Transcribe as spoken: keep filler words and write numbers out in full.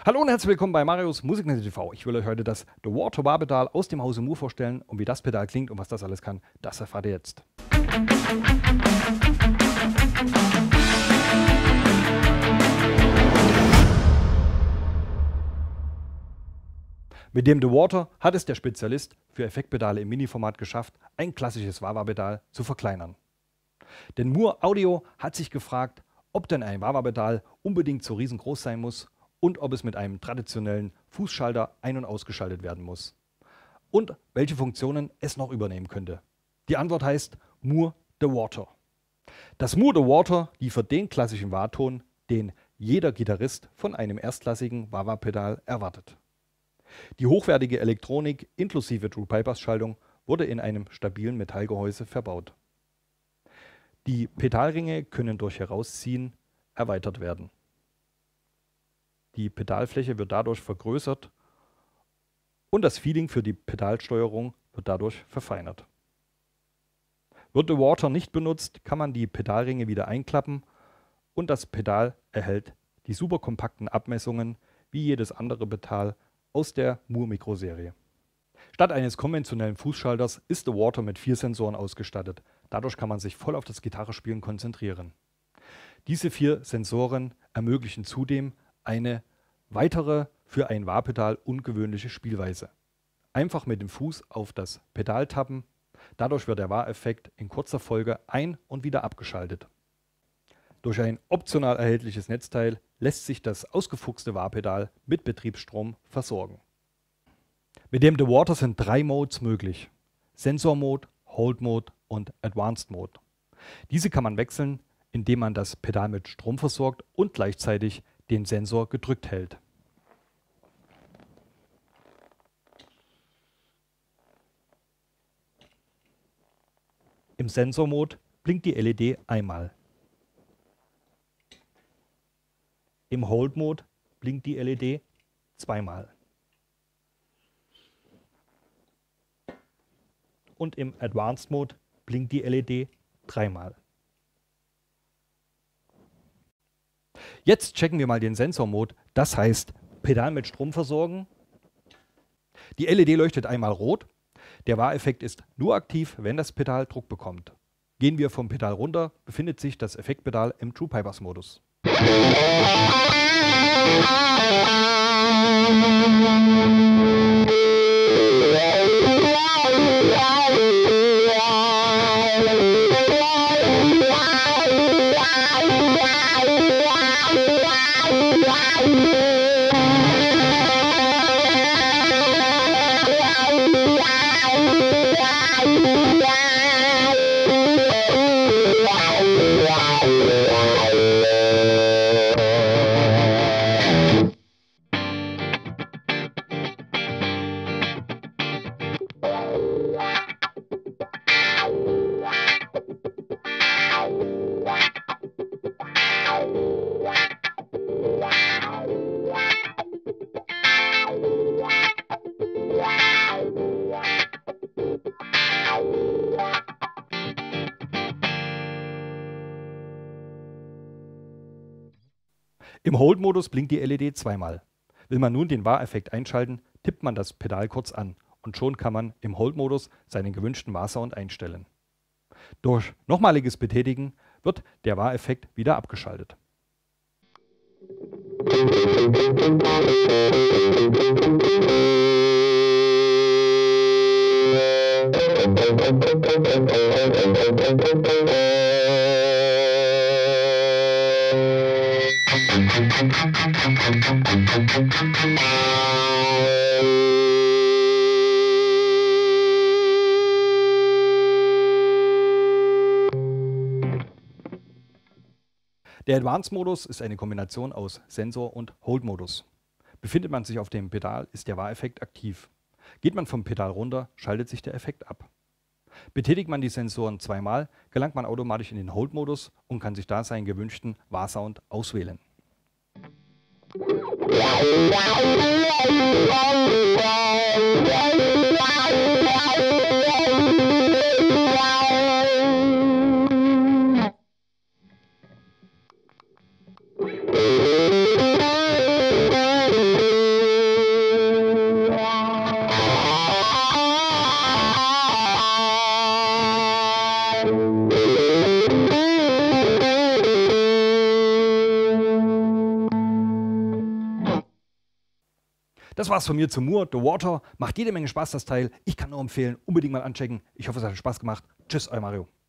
Hallo und herzlich willkommen bei Marius Musiknetz T V. Ich will euch heute das The Water Bar-Pedal aus dem Hause Moore vorstellen. Und wie das Pedal klingt und was das alles kann, das erfahrt ihr jetzt. Mit dem The Water hat es der Spezialist für Effektpedale im Mini-Format geschafft, ein klassisches Wah-Wah-Pedal zu verkleinern. Denn Moore Audio hat sich gefragt, ob denn ein Wah-Wah-Pedal unbedingt so riesengroß sein muss und ob es mit einem traditionellen Fußschalter ein- und ausgeschaltet werden muss. Und welche Funktionen es noch übernehmen könnte. Die Antwort heißt Moore The Water. Das Moore The Water liefert den klassischen Wah-Ton, den jeder Gitarrist von einem erstklassigen Wah-Wah-Pedal erwartet. Die hochwertige Elektronik inklusive True Bypass Schaltung wurde in einem stabilen Metallgehäuse verbaut. Die Pedalringe können durch Herausziehen erweitert werden. Die Pedalfläche wird dadurch vergrößert und das Feeling für die Pedalsteuerung wird dadurch verfeinert. Wird The Water nicht benutzt, kann man die Pedalringe wieder einklappen und das Pedal erhält die super kompakten Abmessungen wie jedes andere Pedal aus der Moore Mikroserie. Statt eines konventionellen Fußschalters ist The Water mit vier Sensoren ausgestattet. Dadurch kann man sich voll auf das Gitarrespielen konzentrieren. Diese vier Sensoren ermöglichen zudem eine weitere, für ein Wah-Pedal ungewöhnliche Spielweise. Einfach mit dem Fuß auf das Pedal tappen, dadurch wird der Wah-Effekt in kurzer Folge ein- und wieder abgeschaltet. Durch ein optional erhältliches Netzteil lässt sich das ausgefuchste Wah-Pedal mit Betriebsstrom versorgen. Mit dem The Water sind drei Modes möglich: Sensor Mode, Hold Mode und Advanced Mode. Diese kann man wechseln, indem man das Pedal mit Strom versorgt und gleichzeitig den Sensor gedrückt hält. Im Sensor Mode blinkt die L E D einmal. Im Hold Mode blinkt die L E D zweimal. Und im Advanced Mode blinkt die L E D dreimal. Jetzt checken wir mal den Sensor Mode, das heißt Pedal mit Strom versorgen. Die L E D leuchtet einmal rot. Der Wah-Effekt ist nur aktiv, wenn das Pedal Druck bekommt. Gehen wir vom Pedal runter, befindet sich das Effektpedal im True Bypass Modus. Im Hold-Modus blinkt die L E D zweimal. Will man nun den Wah-Effekt einschalten, tippt man das Pedal kurz an und schon kann man im Hold-Modus seinen gewünschten Wah-Sound einstellen. Durch nochmaliges Betätigen wird der Wah-Effekt wieder abgeschaltet. Der Advanced-Modus ist eine Kombination aus Sensor- und Hold-Modus. Befindet man sich auf dem Pedal, ist der Wah-Effekt aktiv. Geht man vom Pedal runter, schaltet sich der Effekt ab. Betätigt man die Sensoren zweimal, gelangt man automatisch in den Hold-Modus und kann sich da seinen gewünschten Wah-Sound auswählen. Das war's von mir zu Moore The Water. Macht jede Menge Spaß, das Teil. Ich kann nur empfehlen, unbedingt mal anchecken. Ich hoffe, es hat Spaß gemacht. Tschüss, euer Mario.